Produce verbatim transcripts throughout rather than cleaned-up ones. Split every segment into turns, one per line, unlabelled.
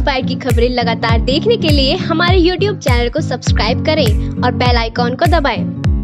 Inspire की खबरें लगातार देखने के लिए हमारे यूट्यूब चैनल को सब्सक्राइब करें और बेल आइकॉन को दबाएं।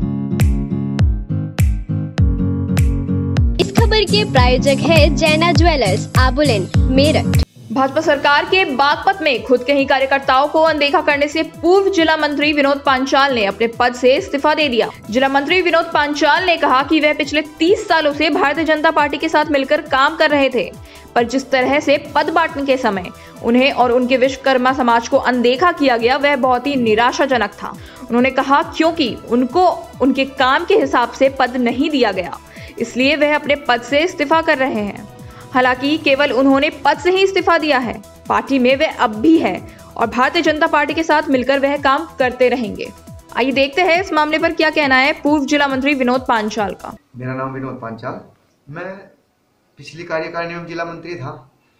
इस खबर के प्रायोजक है जैना ज्वेलर्स, आबुलेन, मेरठ।
भाजपा सरकार के बागपत में खुद के ही कार्यकर्ताओं को अनदेखा करने से पूर्व जिला मंत्री विनोद पांचाल ने अपने पद से इस्तीफा दे दिया। जिला मंत्री विनोद पांचाल ने कहा कि वह पिछले तीस सालों से भारतीय जनता पार्टी के साथ मिलकर काम कर रहे थे, पर जिस तरह से पद बांटने के समय उन्हें और उनके विश्वकर्मा समाज को अनदेखा किया गया, वह बहुत ही निराशाजनक था। उन्होंने कहा क्योंकि उनको उनके काम के हिसाब से पद नहीं दिया गया, इसलिए वह अपने पद से इस्तीफा कर रहे हैं। हालांकि केवल उन्होंने पद से ही इस्तीफा दिया है, पार्टी में वह अब भी है और भारतीय जनता पार्टी के साथ मिलकर वह काम करते रहेंगे। आइए देखते हैं इस मामले पर क्या कहना है पूर्व जिला मंत्री विनोद पांचाल का।
मेरा नाम विनोद पांचाल, मैं पिछली कार्यकारिणी में जिला मंत्री था।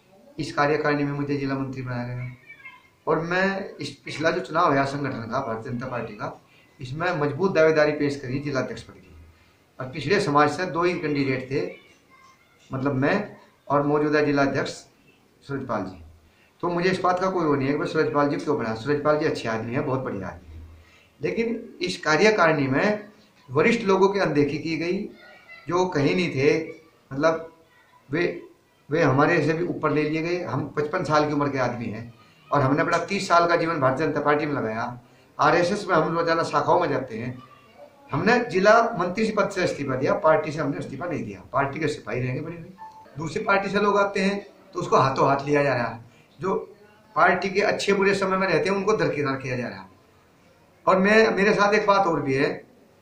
इस कार्यकारिणी में मुझे जिला मंत्री बनाया गया और मैं इस पिछला जो चुनाव है संगठन का भारतीय जनता पार्टी का, इसमें मजबूत दावेदारी पेश करी जिलाध्यक्ष पद की। और पिछड़े समाज से दो ही कैंडिडेट थे, मतलब मैं और मौजूदा जिलाध्यक्ष सूरजपाल जी। तो मुझे इस बात का कोई वो नहीं है कि सूरजपाल जी क्यों बना। सूरजपाल जी अच्छे आदमी है, बहुत बढ़िया आदमी है, लेकिन इस कार्यकारिणी में वरिष्ठ लोगों की अनदेखी की गई जो कहीं नहीं थे। मतलब वे वे हमारे से भी ऊपर ले लिए गए। हम पचपन साल की उम्र के आदमी हैं और हमने अपना तीस साल का जीवन भारतीय जनता पार्टी में लगाया। आरएसएस में हम रोजाना शाखाओं में जाते हैं। हमने जिला मंत्री पद से इस्तीफा दिया, पार्टी से हमने इस्तीफा नहीं दिया। पार्टी के सिपाही रहेंगे बड़े बड़े। दूसरी पार्टी से लोग आते हैं तो उसको हाथों हाथ लिया जा रहा है। जो पार्टी के अच्छे बुरे समय में रहते हैं उनको दरकिनार किया जा रहा है। और मैं मेरे साथ एक बात और भी है,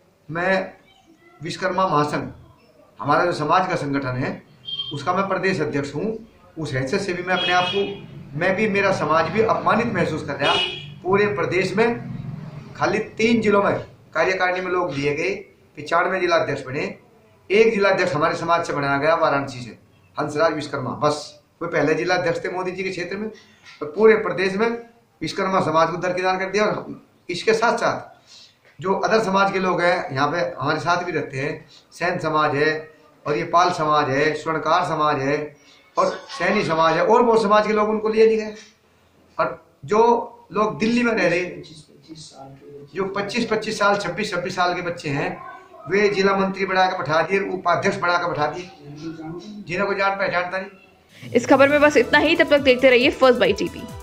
मैं विश्वकर्मा महासंघ, हमारा जो समाज का संगठन है, उसका मैं प्रदेश अध्यक्ष हूँ। उस हैसियत से भी मैं अपने आप को, मैं भी, मेरा समाज भी अपमानित महसूस कर रहा। पूरे प्रदेश में खाली तीन जिलों में कार्यकारिणी में लोग लिए गए, पिचानवे जिलाध्यक्ष बने। एक जिलाध्यक्ष हमारे समाज से बनाया गया वाराणसी से, हंसराज विश्वकर्मा, बस। वो पहले जिलाध्यक्ष थे मोदी जी के क्षेत्र में। और पूरे प्रदेश में विश्वकर्मा समाज को दरकिनार कर दिया। और इसके साथ साथ जो अदर समाज के लोग हैं यहाँ पे हमारे साथ भी रहते हैं, सैन समाज है और ये पाल समाज है, स्वर्णकार समाज है और सैनी समाज है, और बहुत समाज के लोग, उनको लिए नहीं गए। और जो लोग दिल्ली में रह रहे, जो पच्चीस पच्चीस साल, छब्बीस छब्बीस साल के बच्चे हैं, वे जिला मंत्री बनाकर बैठा दिए, उपाध्यक्ष बनाकर बैठा दिए, जिन्हें कोई जान पहचानता नहीं।
इस खबर में बस इतना ही। तब तक देखते रहिए फर्स्ट बाइट टीवी।